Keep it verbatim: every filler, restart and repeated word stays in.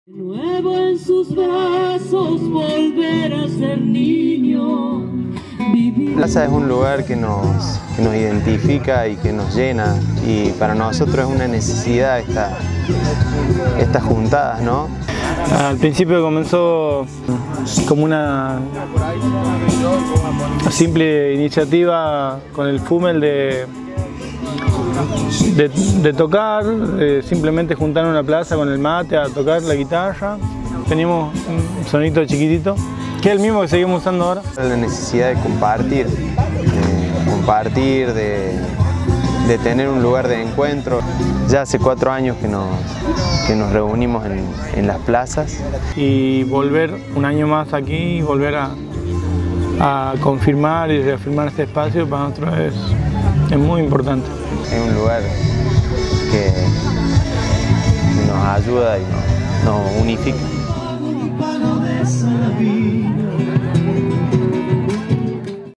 De nuevo en sus brazos volver a ser niño. La plaza es un lugar que nos, que nos identifica y que nos llena, y para nosotros es una necesidad esta, estas juntadas, ¿no? Al principio comenzó como una simple iniciativa con el Fumel de, de, de tocar, de simplemente juntar en una plaza con el mate a tocar la guitarra. Teníamos un sonito chiquitito, que es el mismo que seguimos usando ahora. La necesidad de compartir, de compartir, de, de tener un lugar de encuentro. Ya hace cuatro años que nos, que nos reunimos en, en las plazas. Y volver un año más aquí, volver a, a confirmar y reafirmar este espacio para nosotros es, es muy importante. Es un lugar que, que nos ayuda y nos, nos unifica.